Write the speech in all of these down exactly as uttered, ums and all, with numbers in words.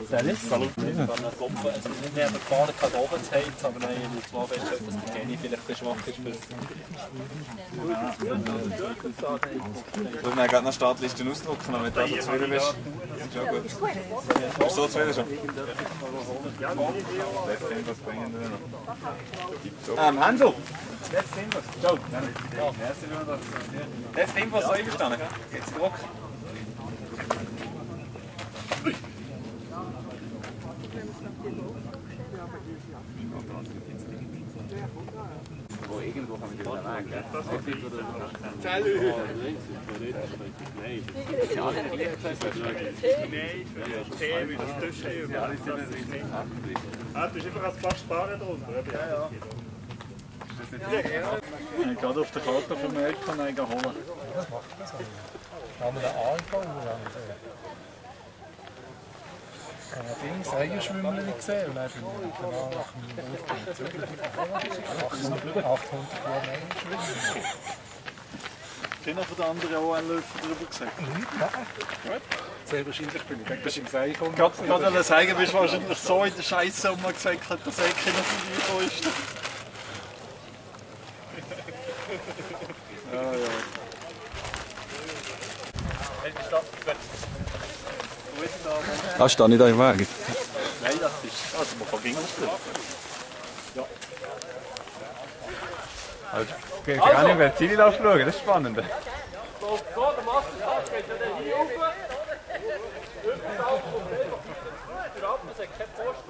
Salut. Salut. Es ist nicht mehr geplant, da oben zu heizen, aber dann will ich mal feststellen, dass der Jenny vielleicht ein schwach ist. Wir haben gerade noch Startlisten ausdrucken, damit du also zufrieden bist. Das ist schon gut. Bist du so zufrieden schon? Was bringen wir noch? Ähm, Hanso! Letzte Infos. Ciao. Letzte Infos, so einverstanden? Geht's Druck? Oh, irgendwo kann man die wieder weg, gell? Salut! Ja, Nein, Tee, wie das Tisch haben. ja, die sind nicht. Ah, du hast einfach ein paar Sparen drunter. Ja, ja. Ich habe gerade auf der Karte vermerkt, kann ich holen. Was macht das? Haben wir den Anfang? Ich habe Dings, Eigenschwimmeln gesehen und dann bin ich danach nach dem Aufbau zurück. achthundert Jahre Eigenschwimmen. Keiner von den anderen auch einen Löffel drüber gesagt? Mhm, nein. Sehr wahrscheinlich bin ich. Das ist im Seil gekommen. Gerade an Sagen bist du wahrscheinlich so in der Scheiße, wo man gesagt hat, dass er keiner von dir gekommen ist. Ja, ja. Ah, stehe ich da im Weg? Nein, das ist. Also, man kann gegen uns spielen. Ja. Also, ich kann gar nicht mehr die Ziele schauen, das ist spannend. So, der Mastercard geht ja dann hier rauf. Überall kommt einfach die Tür ab, es hat keine Posten.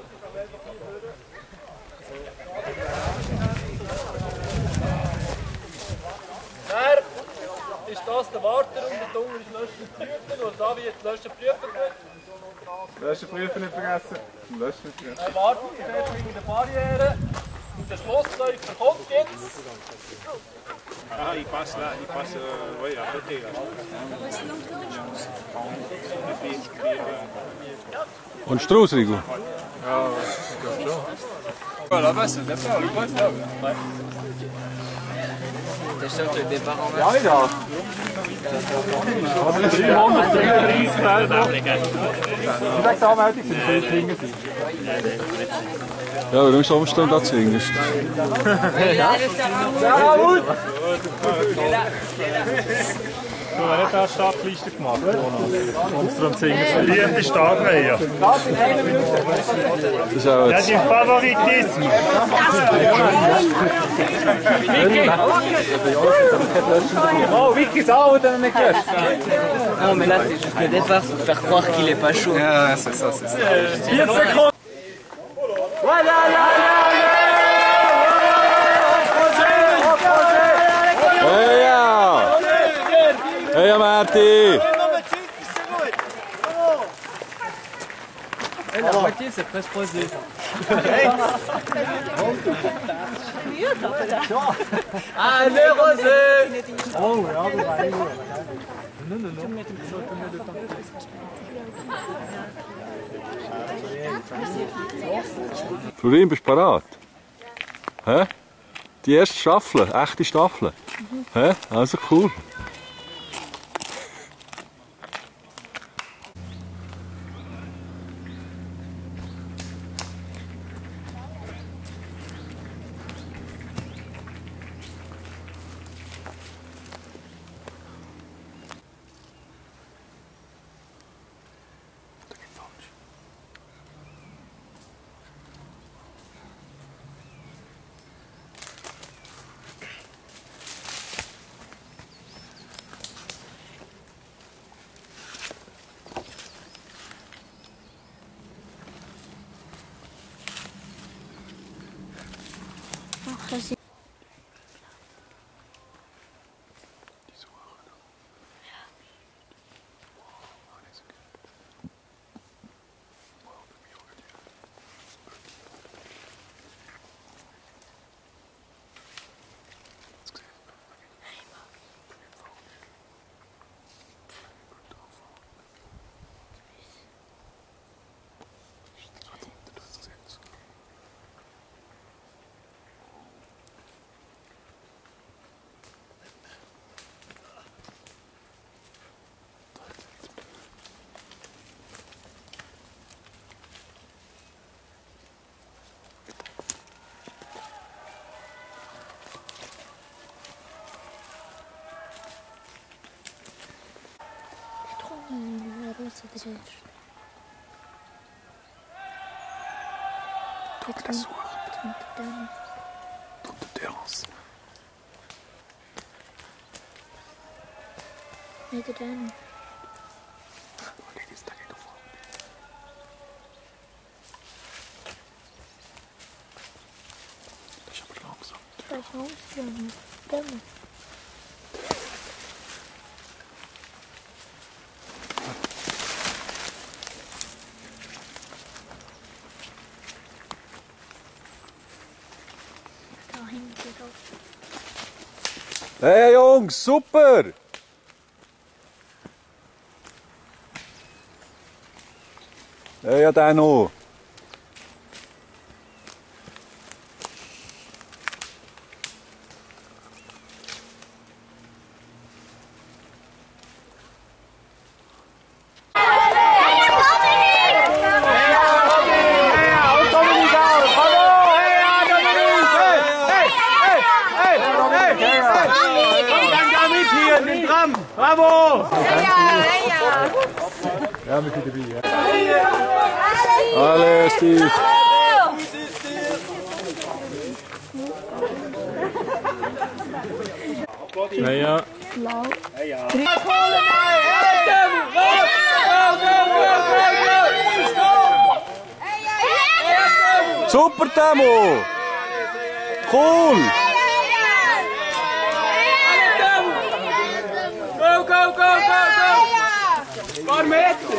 Dann ist das der Warteraum, der unten ist Löschen prüfen und da wird Löschen prüfen. Löschen prüfen nicht vergessen. Löschen nicht vergessen. Er wartet dort wegen der Barriere. Und der Schlossläufer kommt jetzt. Ah, il passe là, il passe euh, oui, à côté là. Und Strauß, Rigo? Ja, Ja, là-bas, c'est d'accord, le poste là. T'achètes le départ en Ja, ja. dreihundertdreiunddreißig Felder. Ich sage da mal, die sind viel Dinge. Ja, warum ist Umstand da zwingst? Ja, gut! Du hast nicht eine Startliste gemacht, Jonas. Und singen die Startreihe. Das ist auch Ja, die Favoritisme. Oh, Vicky, ça, on t'a nicht gelöscht. Non, mais là, c'est juste le départ, c'est pour faire croire qu'il est pas chaud. Ja, c'est ça, c'est ça. vier Sekunden. Hey, ja! Hey, ja, Marti! Eh, la moitié, c'est presque posé. Allez, Rosé! Oh, ja, du weißt. Non, non, non. Florin, bist du parat? Hä? Die erste Staffel, echte Staffel? Hä? Also cool. Das ist. Mit dem Dennis. Und der Terrasse. Mit dem Dennis. Das ist aber langsam. Das ist langsam. Dennis. Hey Jungs, super! Hey, ja, der noch. Bravo! Ja, wir sind dabei. Ja. Alle, Steve. Ja, ja. Super, Temo! Cool! Go, go, go, go, go! Paar Meter!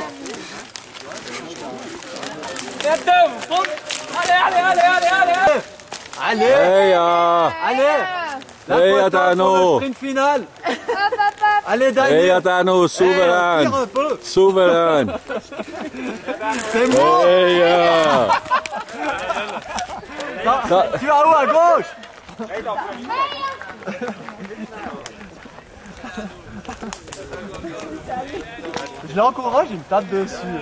Ja, Tim! Kommt! Alle, alle, alle, alle, alle! Alle! Hey, ja! Alle! Hey, ja, der noch! Sprintfinal! Alle da! Hey, ja, der noch! Souverän! Souverän! Hey, ja! Tu vas où à gauche? Je l'encourage, il me tape dessus.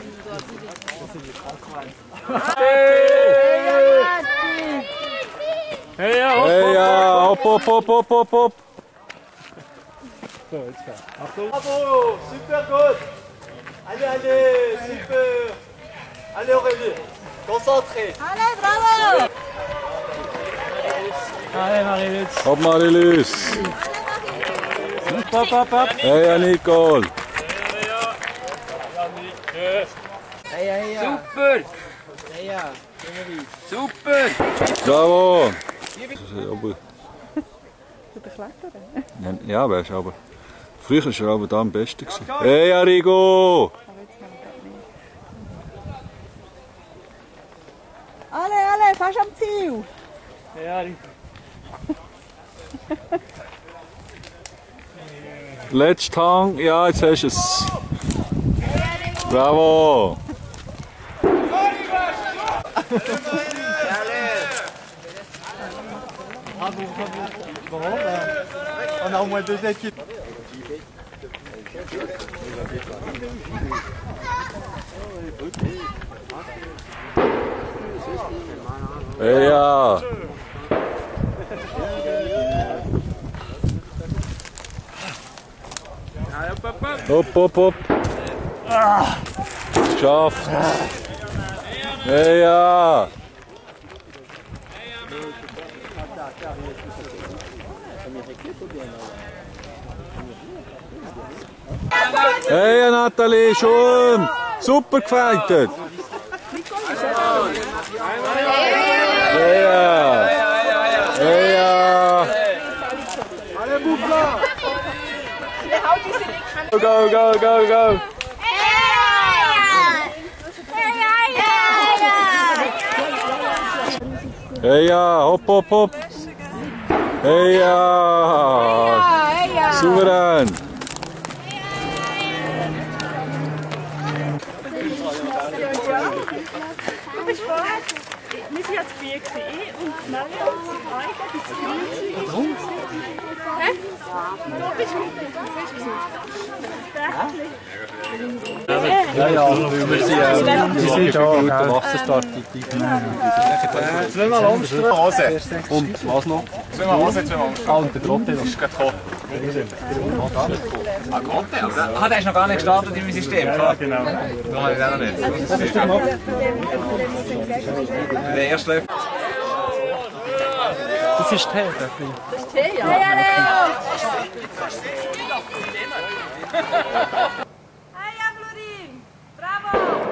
Hey, ja, hopp, Hey, ja! Hopp, hopp, hopp, hopp, hopp, hopp! Bravo, super gut. Allez, allez, super. Allez Aurélie, concentré. Allez, bravo! Allez, Mariluz. Hopp, Marilus! Hopp, hopp, hopp. Hey, ja, Nicole! Super. Super. Bravo! Aber... Ja, weißt du, aber... Früher war er aber da am besten. Hey, Arrigo! Alle, alle, fast am Ziel. Ja, Letzter Hang, ja, jetzt hast du es. Bravo! On a au moins deux équipes. Hey, ja! Hopp, hopp, hopp! Geschafft! Hey, ja! Hey, Nathalie, schon! Super gefightet! Hey, ja! Hey, ja! Go, go, go, go, go! Hey, ja! Hopp, hopp, hopp! Hey, ja! Souverän! Du bist vorher, wir sind jetzt vier gewesen und Marianne sind eigentlich bis zu drei. Hä? Du bist Ja, ja, wir sind, wir sind schon der Wasserstart. Zweimal Amsterdam. Hose. Und was noch? Zweimal Hose, zweimal Amsterdam. Ah, und der Trotte noch. Ah, Cocktail, oder? Ah, der ist noch gar nicht gestartet im System. Ja, genau. Da habe ich auch noch nicht. Was hast du gemacht? Der erste läuft. Das ist Tee, Das ist Tee, ja. Hey, Leo! Hey, Florin! Bravo!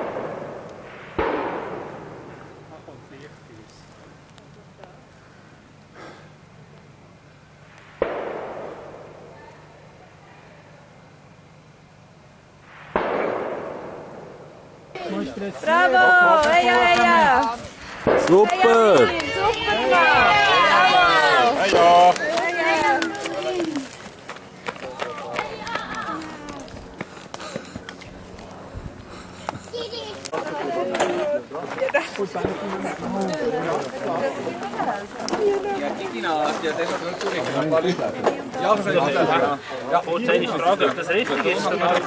Bravo! Hey, hey, hey! Super! Super gemacht! Bravo! Ja, ja. Ja, Kikina, ja, der ist noch zu liegen. Ja, aber wenn ich Ja, und eine Frage, ob das richtig ist, dann habe ich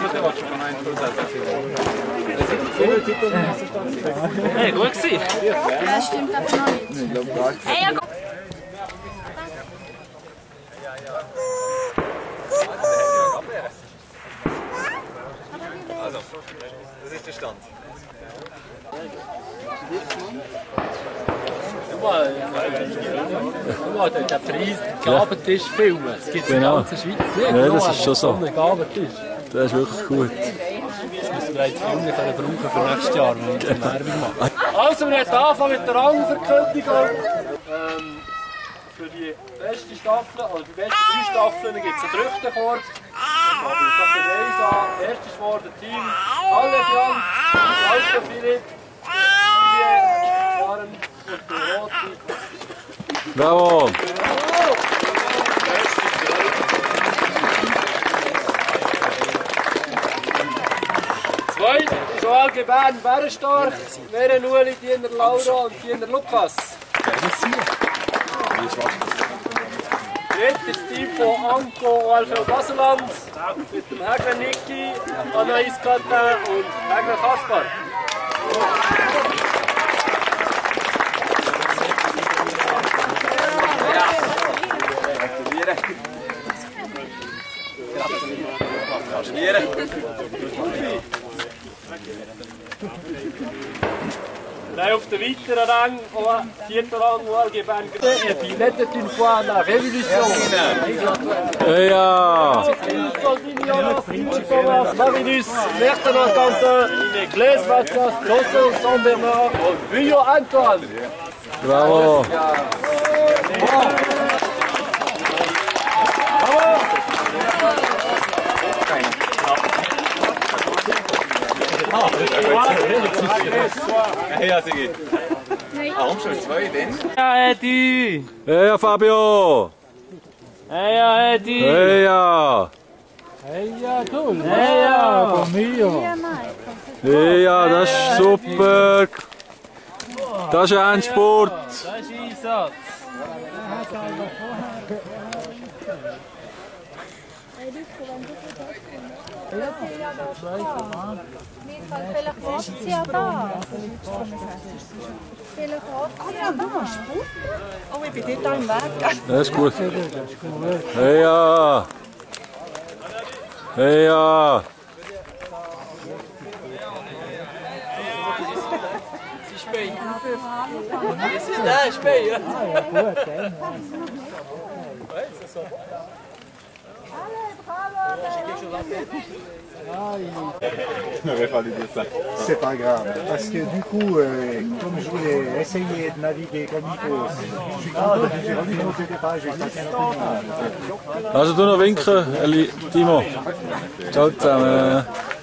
Hey, gut gewesen. Das stimmt aber noch nicht. Hey, ja, Also, das ist der Stand. Mal, der Preis, Gabentisch filmen. Es gibt in der ganzen Schweiz nicht. Ja, das ist schon so. Ein Gabentisch. Das ist wirklich gut. Das müssen wir jetzt filmen können brauchen für nächstes Jahr, wenn wir eine Werbung machen. Also, wir werden anfangen mit der Rangverkündigung. Ähm, für die beste Staffel, oder die besten drei Staffeln gibt es einen Früchtenkorb. Ich fange mit eins an. Erstes ist geworden Team Allefrant, Salto Philipp, Julien, Karen und der Rote. Bravo! Zweit ist Joel Gebern Bärenstark, Meren Ueli, Diener Laura und Diener Lukas. Drittes Team von Anko Alfred Baseland mit dem Hegler Niki, Anaïs Katin und Hegler Kaspar. Gratulieren. Gratulieren. Dann auf der weiteren Rang, vierter Rang, Joel Gebern. Et puis, n'était une fois la révolution. Ja! Marinus, Lieutenant Quentin, Blaise Mathias, Josso Saint-Bernard und Vuillot Antoine. Bravo! Ja, Sigi. Warum schon zwei denn? Ja, Eddie! Hey, ja, Fabio! Hey, ja, Eddie! Hey, ja! Hey, ja! Hey, ja, das ist super! Das ist Endspurt! Das ist Einsatz! Oh, ich bin dort am Weg. Das ist gut. Hey, ja! Hey, ja! Ja, Speyer. C'est pas grave, parce que du coup, euh, comme je voulais essayer de naviguer comme il faut, je suis content que j'ai remis mon départ, j'ai passé un peu. Also du noch winken, Eli, Timo. Ciao zusammen.